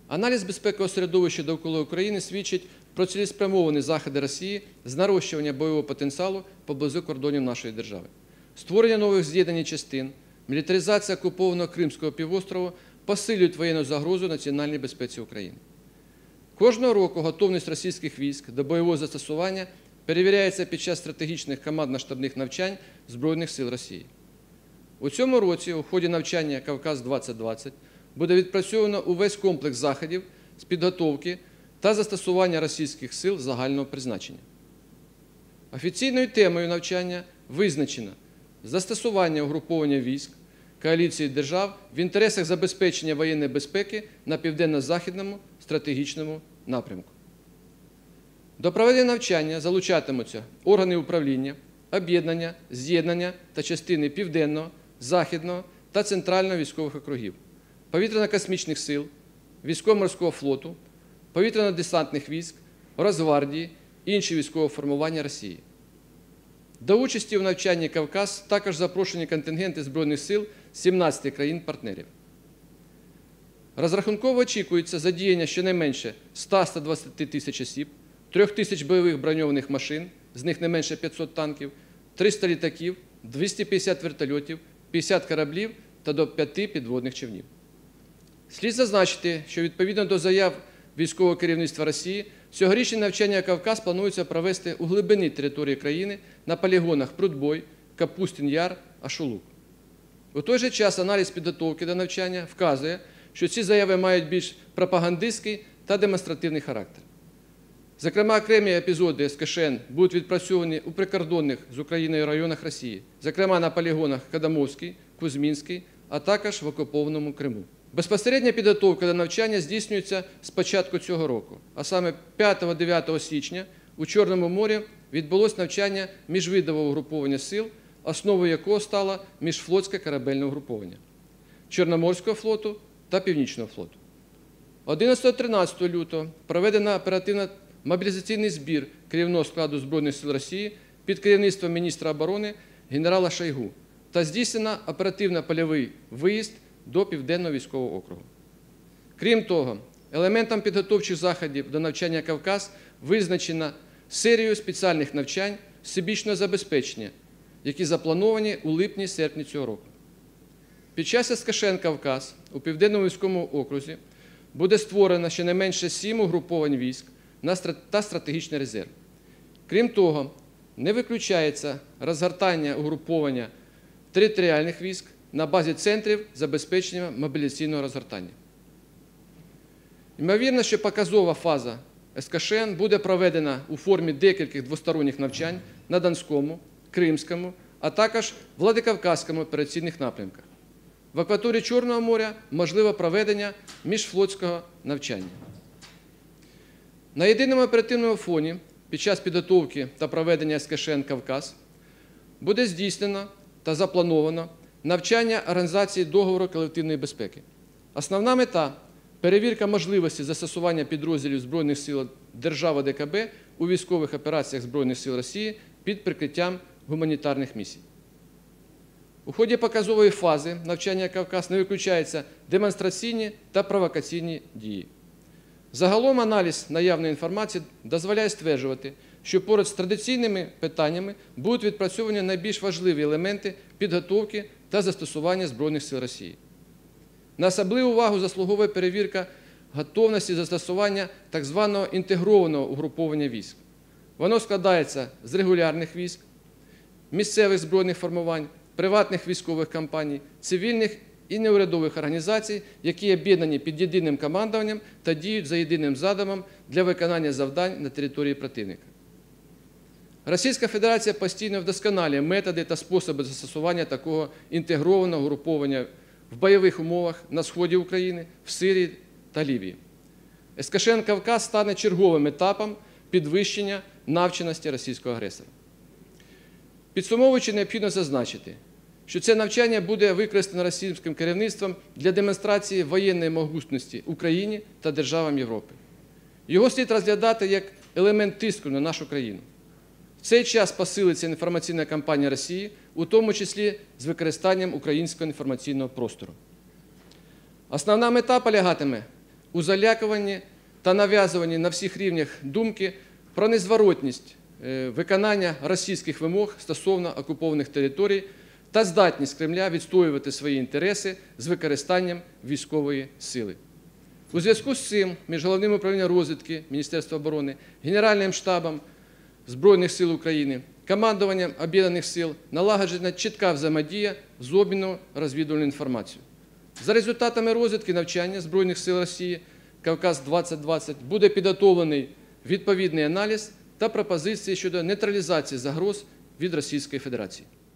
Аналіз безпекового середовища довкола України свідчить про цілеспрямовані заходи Росії з нарощування бойового потенціалу поблизу кордонів нашої держави. Створення нових з'єднань і частин, мілітаризація окупованого Кримського півострову посилюють воєнну загрозу національній безпеці України. Кожного року готовність російських військ до бойового застосування перевіряється під час стратегічних командно-штабних навчань Збройних сил Росії. У цьому році у ході навчання «Кавказ-2020» буде відпрацьовано увесь комплекс заходів з підготовки та застосування російських сил загального призначення. Офіційною темою навчання визначено застосування угруповання військ коаліції держав в інтересах забезпечення воєнної безпеки на південно-західному стратегічному напрямку. До проведення навчання залучатимуться органи управління, об'єднання, з'єднання та частини Південного, Західного та Центрального військових округів, повітряно-космічних сил, військово-морського флоту, повітряно-десантних військ, Росгвардії, інші військові формування Росії. До участі у навчанні «Кавказ» також запрошені контингенти Збройних сил 17 країн-партнерів. Розрахунково очікується задіяння щонайменше 100-120 тисяч осіб, 3 тисяч бойових броньованих машин, з них не менше 500 танків, 300 літаків, 250 вертольотів, 50 кораблів та до 5 підводних човнів. Слід зазначити, що відповідно до заяв військового керівництва Росії, цьогорічне навчання «Кавказ» планується провести у глибині території країни на полігонах Прудбой, Капустин-Яр, Ашулук. У той же час аналіз підготовки до навчання вказує, що ці заяви мають більш пропагандистський та демонстративний характер. Зокрема, окремі епізоди СКШН будуть відпрацьовані у прикордонних з Україною районах Росії, зокрема на полігонах Кадамовський, Кузьмінський, а також в окупованому Криму. Безпосередня підготовка до навчання здійснюється з початку цього року, а саме 5-9 січня у Чорному морі відбулось навчання міжвидового угруповання сил, основою якого стало міжфлотське корабельне угруповання Чорноморського флоту та Північного флоту. 11-13 лютого проведено оперативно-мобілізаційний збір керівного складу Збройних сил Росії під керівництвом міністра оборони генерала Шойгу та здійснено оперативно-польовий виїзд до Південного військового округу. Крім того, елементом підготовчих заходів до навчання «Кавказ» визначено серію спеціальних навчань всебічного забезпечення, які заплановані у липні-серпні цього року. Під час СКШН «Кавказ» у Південному військовому окрузі буде створено щонайменше 7 угруповань військ та стратегічний резерв. Крім того, не виключається розгортання угруповання територіальних військ на базі центрів забезпечення мобілізаційного розгортання. Ймовірно, що показова фаза СКШН буде проведена у формі декількох двосторонніх навчань на Донському, Кримському, а також Владикавказському операційних напрямках. В акваторії Чорного моря можливе проведення міжфлотського навчання. На єдиному оперативному фоні під час підготовки та проведення СКШН «Кавказ» буде здійснено та заплановано навчання Організації договору колективної безпеки. Основна мета – перевірка можливості застосування підрозділів Збройних сил держав ОДКБ у військових операціях Збройних сил Росії під прикриттям гуманітарних місій. У ході показової фази навчання «Кавказ» не виключаються демонстраційні та провокаційні дії. Загалом аналіз наявної інформації дозволяє стверджувати, що поряд з традиційними питаннями будуть відпрацьовані найбільш важливі елементи підготовки та застосування Збройних сил Росії. На особливу увагу заслуговує перевірка готовності застосування так званого інтегрованого угруповання військ. Воно складається з регулярних військ, місцевих збройних формувань, приватних військових компаній, цивільних і неурядових організацій, які об'єднані під єдиним командуванням та діють за єдиним задумом для виконання завдань на території противника. Російська Федерація постійно вдосконалює методи та способи застосування такого інтегрованого угруповання в бойових умовах на сході України, в Сирії та Лівії. СКШН «Кавказ» стане черговим етапом підвищення навченості російського агресора. Підсумовуючи, необхідно зазначити, що це навчання буде використано російським керівництвом для демонстрації воєнної могутності Україні та державам Європи. Його слід розглядати як елемент тиску на нашу країну. В цей час посилиться інформаційна кампанія Росії, у тому числі з використанням українського інформаційного простору. Основна мета полягатиме у залякуванні та нав'язуванні на всіх рівнях думки про незворотність виконання російських вимог стосовно окупованих територій та здатність Кремля відстоювати свої інтереси з використанням військової сили. У зв'язку з цим між Головним управлінням розвідки Міністерства оборони, Генеральним штабом Збройних сил України, командуванням Об'єднаних сил налагоджена чітка взаємодія з обміном розвідувальною інформацією. За результатами розвідки навчання Збройних сил Росії «Кавказ-2020» буде підготовлений відповідний аналіз та пропозиції щодо нейтралізації загроз від Російської Федерації.